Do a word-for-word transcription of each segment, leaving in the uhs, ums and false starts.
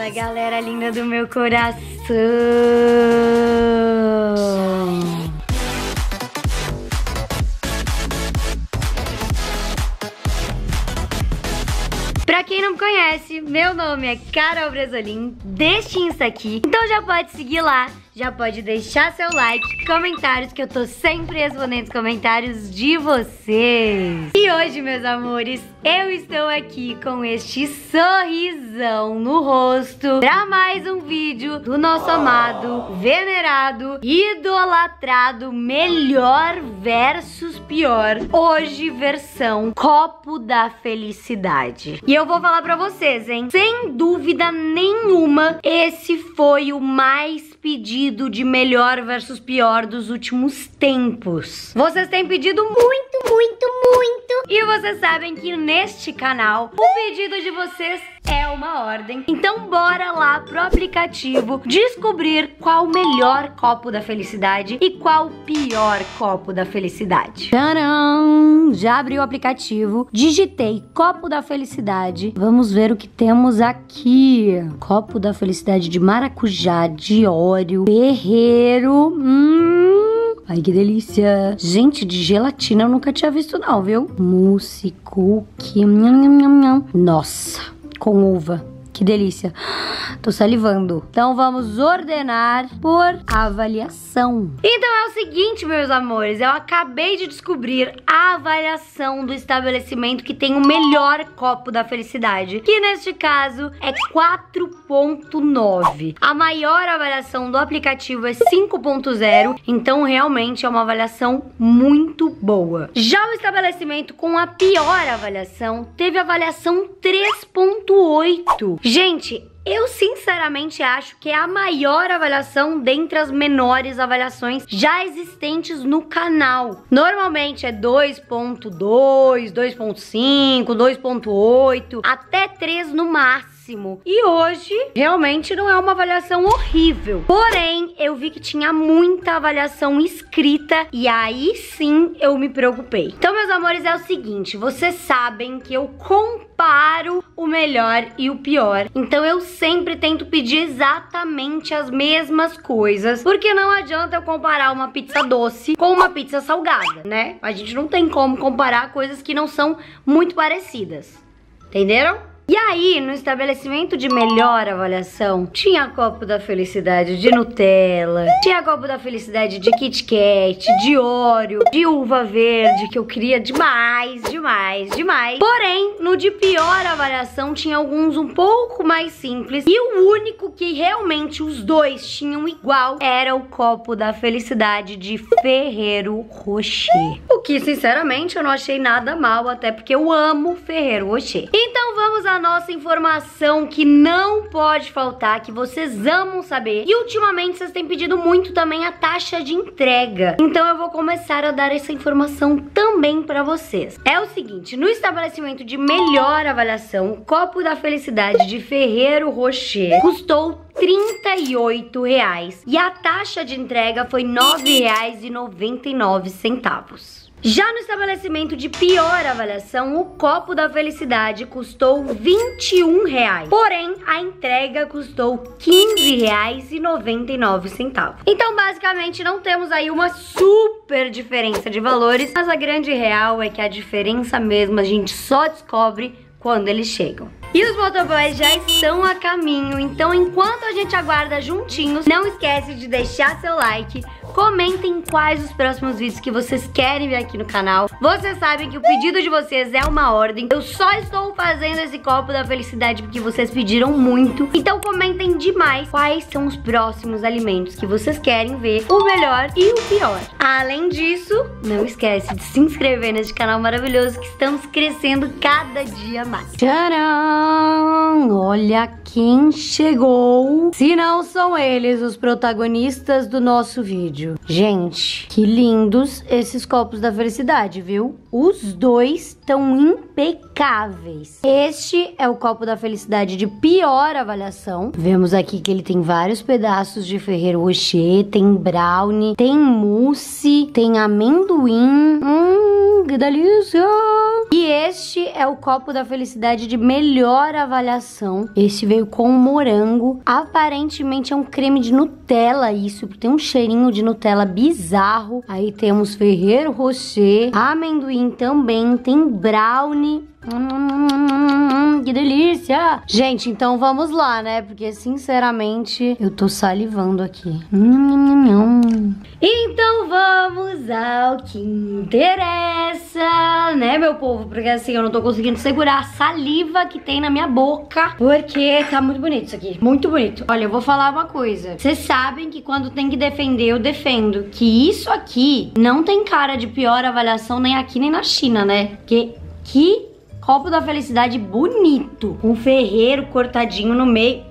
Fala, galera linda do meu coração. Pra quem não me conhece, meu nome é Carol Bresolim, deste Insta aqui. Então já pode seguir lá, já pode deixar seu like, comentários, que eu tô sempre respondendo os comentários de vocês. E hoje, meus amores, eu estou aqui com este sorrisão no rosto pra mais um vídeo do nosso amado, venerado, idolatrado melhor versus pior. Hoje, versão copo da felicidade. E eu vou falar pra vocês, hein? Sem dúvida nenhuma, esse foi o mais pedido de melhor versus pior dos últimos tempos. Vocês têm pedido muito, muito, muito. E vocês sabem que neste canal, o pedido de vocês é uma ordem. Então bora lá pro aplicativo descobrir qual o melhor copo da felicidade e qual o pior copo da felicidade. Tcharam! Já abri o aplicativo, digitei copo da felicidade. Vamos ver o que temos aqui. Copo da felicidade de maracujá, de óleo, ferreiro. Hum... Ai, que delícia. Gente, de gelatina eu nunca tinha visto não, viu? Mousse, cookie. Nham, nham, nham, nham. Nossa, com uva. Que delícia. Tô salivando. Então vamos ordenar por avaliação. Então é o seguinte, meus amores. Eu acabei de descobrir a avaliação do estabelecimento que tem o melhor copo da felicidade, que neste caso é quatro ponto nove. A maior avaliação do aplicativo é cinco ponto zero. Então realmente é uma avaliação muito boa. Já o estabelecimento com a pior avaliação teve avaliação três ponto oito. Gente, eu sinceramente acho que é a maior avaliação dentre as menores avaliações já existentes no canal. Normalmente é dois ponto dois, dois ponto cinco, dois ponto oito, até três no máximo. E hoje, realmente não é uma avaliação horrível. Porém, eu vi que tinha muita avaliação escrita e aí sim eu me preocupei. Então, meus amores, é o seguinte, vocês sabem que eu comparo o melhor e o pior. Então, eu sempre tento pedir exatamente as mesmas coisas, porque não adianta eu comparar uma pizza doce com uma pizza salgada, né? A gente não tem como comparar coisas que não são muito parecidas. Entenderam? E aí, no estabelecimento de melhor avaliação, tinha copo da felicidade de Nutella, tinha copo da felicidade de Kit Kat, de Oreo, de uva verde, que eu queria demais, demais, demais. Porém, no de pior avaliação, tinha alguns um pouco mais simples. E o único que realmente os dois tinham igual era o copo da felicidade de Ferrero Rocher. O que, sinceramente, eu não achei nada mal, até porque eu amo Ferrero Rocher. Então, vamos a nossa informação que não pode faltar, que vocês amam saber. E ultimamente vocês têm pedido muito também a taxa de entrega. Então eu vou começar a dar essa informação também pra vocês. É o seguinte, no estabelecimento de melhor avaliação, o copo da felicidade de Ferrero Rocher custou trinta e oito reais. E a taxa de entrega foi nove reais e noventa e nove centavos. Já no estabelecimento de pior avaliação, o copo da felicidade custou vinte e um reais. Porém, a entrega custou quinze reais e noventa e nove centavos. Então, basicamente, não temos aí uma super diferença de valores, mas a grande real é que a diferença mesmo a gente só descobre quando eles chegam. E os motoboys já estão a caminho, então enquanto a gente aguarda juntinhos, não esquece de deixar seu like, comentem quais os próximos vídeos que vocês querem ver aqui no canal. Vocês sabem que o pedido de vocês é uma ordem. Eu só estou fazendo esse copo da felicidade porque vocês pediram muito. Então comentem demais quais são os próximos alimentos que vocês querem ver, o melhor e o pior. Além disso, não esquece de se inscrever nesse canal maravilhoso que estamos crescendo cada dia mais. Tcharam! Olha quem chegou. Se não são eles os protagonistas do nosso vídeo. Gente, que lindos esses copos da felicidade, viu? Os dois estão impecáveis. Este é o copo da felicidade de pior avaliação. Vemos aqui que ele tem vários pedaços de Ferrero Rocher, tem brownie, tem mousse, tem amendoim. Hum, que delícia! E este é o copo da felicidade de melhor avaliação. Esse veio com morango. Aparentemente é um creme de Nutella isso, porque tem um cheirinho de Nutella bizarro. Aí temos Ferrero Rocher, amendoim também, tem brownie. Hum, que delícia! Gente, então vamos lá, né? Porque, sinceramente, eu tô salivando aqui. Hum, então vamos ao que interessa, né, meu povo? Porque, assim, eu não tô conseguindo segurar a saliva que tem na minha boca, porque tá muito bonito isso aqui. Muito bonito. Olha, eu vou falar uma coisa. Vocês sabem que quando tem que defender, eu defendo. Que isso aqui não tem cara de pior avaliação nem aqui nem na China, né? Porque que... copo da felicidade bonito, com ferreiro cortadinho no meio.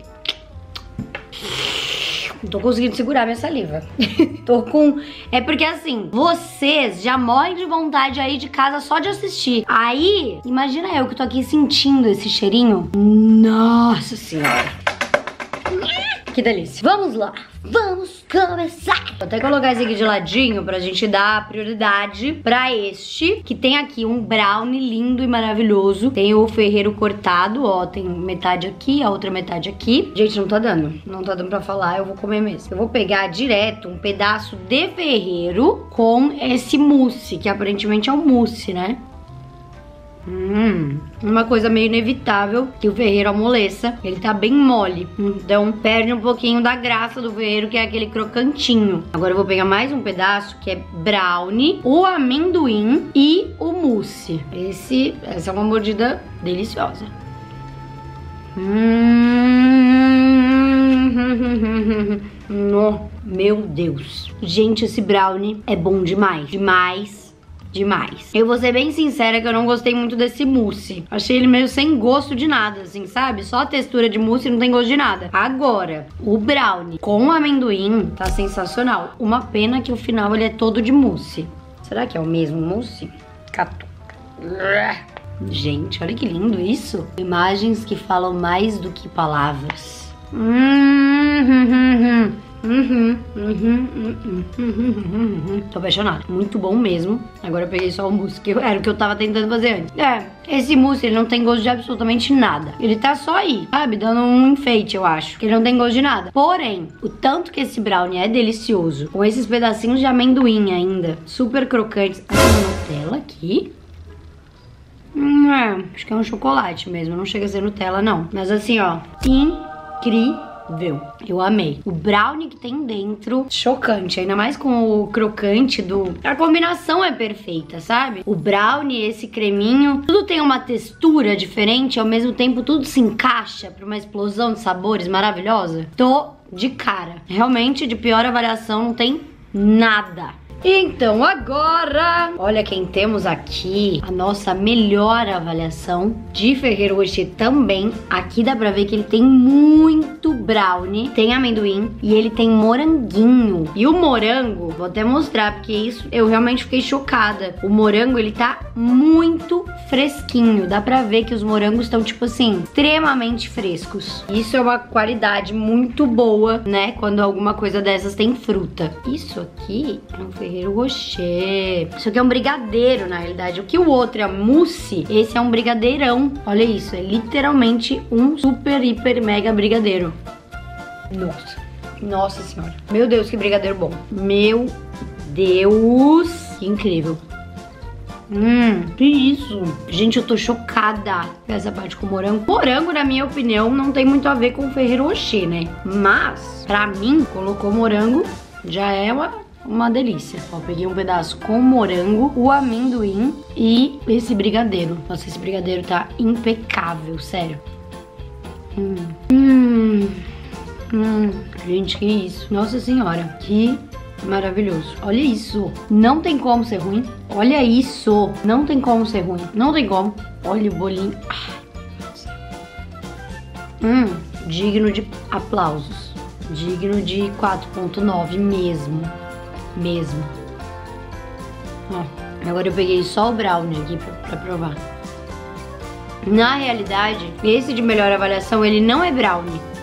Não tô conseguindo segurar minha saliva. Tô com... É porque assim, vocês já morrem de vontade aí de casa só de assistir. Aí, imagina eu que tô aqui sentindo esse cheirinho. Nossa senhora. Que delícia. Vamos lá. Vamos começar. Vou até colocar esse aqui de ladinho pra gente dar prioridade pra este, que tem aqui um brownie lindo e maravilhoso. Tem o ferreiro cortado, ó, tem metade aqui, a outra metade aqui. Gente, não tá dando. Não tá dando pra falar, eu vou comer mesmo. Eu vou pegar direto um pedaço de ferreiro com esse mousse, que aparentemente é um mousse, né? Hum, uma coisa meio inevitável que o ferreiro amoleça. Ele tá bem mole, então perde um pouquinho da graça do ferreiro, que é aquele crocantinho. Agora eu vou pegar mais um pedaço, que é brownie, o amendoim e o mousse. Esse, essa é uma mordida deliciosa. Hum, oh, meu Deus. Gente, esse brownie é bom demais, demais. Demais. Eu vou ser bem sincera que eu não gostei muito desse mousse. Achei ele meio sem gosto de nada, assim, sabe? Só a textura de mousse e não tem gosto de nada. Agora, o brownie com amendoim tá sensacional. Uma pena que o final ele é todo de mousse. Será que é o mesmo mousse? Catuca. Gente, olha que lindo isso. Imagens que falam mais do que palavras. Hum, hum, hum, hum. Uhum, uhum, uhum, uhum, uhum. Tô apaixonada. Muito bom mesmo. Agora eu peguei só o mousse, que era o que eu tava tentando fazer antes. É, esse mousse, ele não tem gosto de absolutamente nada. Ele tá só aí, sabe? Dando um enfeite, eu acho. Que ele não tem gosto de nada. Porém, o tanto que esse brownie é delicioso, com esses pedacinhos de amendoim ainda, super crocantes. Ah, tem Nutella aqui. Hum, é, acho que é um chocolate mesmo. Não chega a ser Nutella, não. Mas assim, ó, incrível. Eu amei. O brownie que tem dentro, chocante. Ainda mais com o crocante do... A combinação é perfeita, sabe? O brownie, esse creminho, tudo tem uma textura diferente. Ao mesmo tempo, tudo se encaixa pra uma explosão de sabores maravilhosa. Tô de cara. Realmente, de pior avaliação, não tem nada. Então agora, olha quem temos aqui, a nossa melhor avaliação de Ferrero Rocher também. Aqui dá pra ver que ele tem muito brownie, tem amendoim e ele tem moranguinho. E o morango, vou até mostrar, porque isso eu realmente fiquei chocada. O morango, ele tá muito fresquinho, dá pra ver que os morangos estão, tipo assim, extremamente frescos. Isso é uma qualidade muito boa, né, quando alguma coisa dessas tem fruta. Isso aqui é um Ferrero Rocher. Isso aqui é um brigadeiro, na realidade. O que o outro é mousse, esse é um brigadeirão. Olha isso, é literalmente um super, hiper, mega brigadeiro. Nossa, nossa senhora. Meu Deus, que brigadeiro bom. Meu Deus, que incrível. Hum, que isso? Gente, eu tô chocada com essa parte com morango. Morango, na minha opinião, não tem muito a ver com o Ferrero Rocher, né? Mas, pra mim, colocou morango, já é uma... uma delícia. Ó, peguei um pedaço com morango, o amendoim e esse brigadeiro. Nossa, esse brigadeiro tá impecável, sério. Hum. Hum. Hum. Gente, que isso. Nossa senhora, que maravilhoso. Olha isso. Não tem como ser ruim. Olha isso. Não tem como ser ruim. Não tem como. Olha o bolinho. Hum. Digno de aplausos. Digno de quatro ponto nove mesmo. Mesmo. Ó, agora eu peguei só o brownie aqui pra, pra provar. Na realidade, esse de melhor avaliação, ele não é brownie.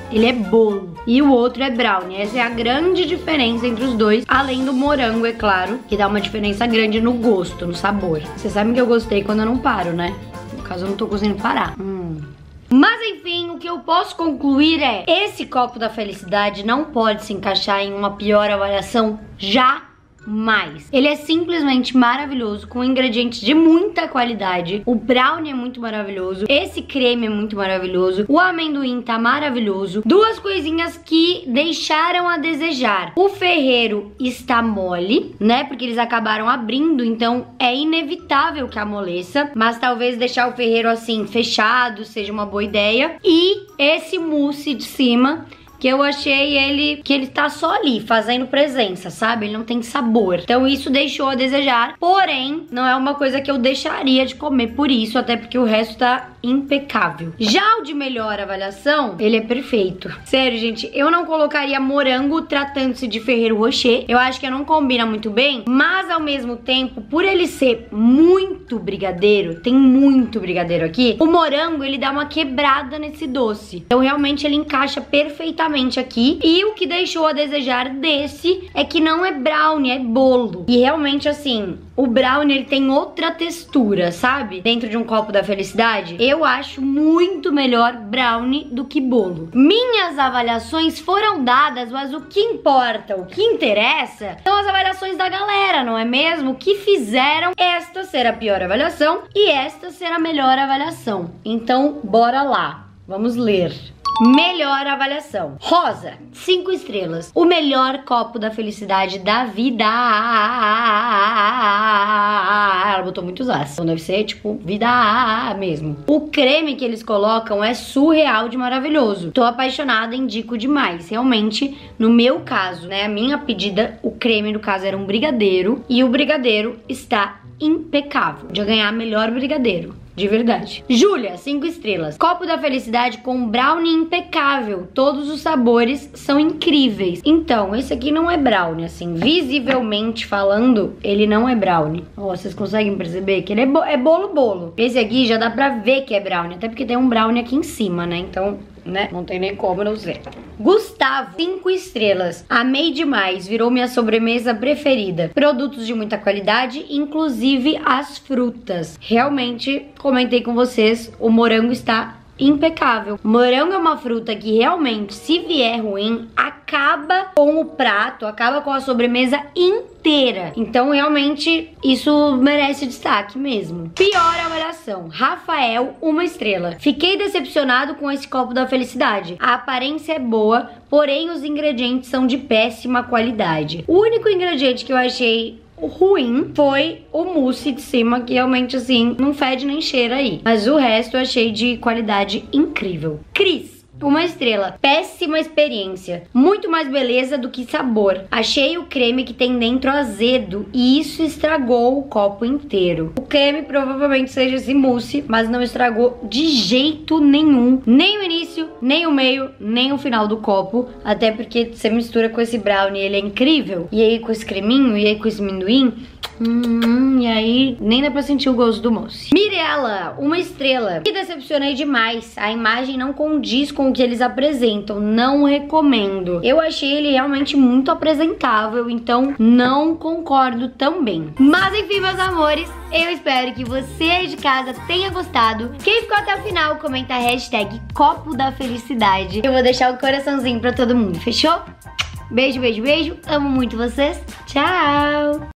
ele é bolo e o outro é brownie. Essa é a grande diferença entre os dois, além do morango, é claro, que dá uma diferença grande no gosto, no sabor. Vocês sabem que eu gostei quando eu não paro, né? No caso, eu não tô conseguindo parar. Hum. Mas enfim, o que eu posso concluir é: esse copo da felicidade não pode se encaixar em uma pior avaliação já. Mas ele é simplesmente maravilhoso, com ingredientes de muita qualidade. O brownie é muito maravilhoso, esse creme é muito maravilhoso, o amendoim tá maravilhoso. Duas coisinhas que deixaram a desejar: o ferreiro está mole, né, porque eles acabaram abrindo, então é inevitável que amoleça. Mas talvez deixar o ferreiro assim fechado seja uma boa ideia. E esse mousse de cima, que eu achei ele, que ele tá só ali, fazendo presença, sabe? Ele não tem sabor. Então isso deixou a desejar. Porém, não é uma coisa que eu deixaria de comer por isso, até porque o resto tá impecável. Já o de melhor avaliação, ele é perfeito. Sério, gente, eu não colocaria morango tratando-se de Ferrero Rocher. Eu acho que não combina muito bem, mas ao mesmo tempo, por ele ser muito brigadeiro, tem muito brigadeiro aqui, o morango, ele dá uma quebrada nesse doce. Então realmente ele encaixa perfeitamente aqui. E o que deixou a desejar desse é que não é brownie, é bolo. E realmente assim, o brownie ele tem outra textura, sabe? Dentro de um copo da felicidade, eu acho muito melhor brownie do que bolo. Minhas avaliações foram dadas, mas o que importa, o que interessa são as avaliações da galera, não é mesmo? Que fizeram esta ser a pior avaliação e esta ser a melhor avaliação. Então, bora lá. Vamos ler. Melhor avaliação: rosa, cinco estrelas. O melhor copo da felicidade da vida. Ela botou muitos as. Então deve ser tipo vida mesmo. O creme que eles colocam é surreal de maravilhoso. Tô apaixonada, indico demais. Realmente, no meu caso, né, a minha pedida, o creme no caso era um brigadeiro. E o brigadeiro está impecável. De ganhar melhor brigadeiro. De verdade. Júlia, cinco estrelas. Copo da felicidade com brownie impecável. Todos os sabores são incríveis. Então, esse aqui não é brownie, assim. Visivelmente falando, ele não é brownie. Ó, vocês conseguem perceber que ele é, bo é bolo bolo. Esse aqui já dá pra ver que é brownie. Até porque tem um brownie aqui em cima, né? Então, né? Não tem nem como não ser. Gustavo, cinco estrelas. Amei demais, virou minha sobremesa preferida. Produtos de muita qualidade, inclusive as frutas. Realmente, comentei com vocês, o morango está impecável. Morango é uma fruta que realmente, se vier ruim, acaba com o prato, acaba com a sobremesa inteira. Então, realmente, isso merece destaque mesmo. Pior avaliação: Rafael, uma estrela. Fiquei decepcionado com esse copo da felicidade. A aparência é boa, porém os ingredientes são de péssima qualidade. O único ingrediente que eu achei o ruim foi o mousse de cima, que realmente assim não fede nem cheira aí. Mas o resto eu achei de qualidade incrível. Cris, uma estrela. Péssima experiência. Muito mais beleza do que sabor. Achei o creme que tem dentro azedo e isso estragou o copo inteiro. O creme provavelmente seja esse mousse, mas não estragou de jeito nenhum. Nem o início, nem o meio, nem o final do copo. Até porque você mistura com esse brownie, ele é incrível. E aí com esse creminho, e aí com esse amendoim, Hum, e aí nem dá pra sentir o gosto do mousse. Mirella, uma estrela. Me decepcionei demais. A imagem não condiz com o que eles apresentam. Não recomendo. Eu achei ele realmente muito apresentável, então não concordo também. Mas enfim, meus amores, eu espero que você aí de casa tenha gostado. Quem ficou até o final, comenta a hashtag Copo da Felicidade. Eu vou deixar o coraçãozinho pra todo mundo, fechou? Beijo, beijo, beijo. Amo muito vocês. Tchau!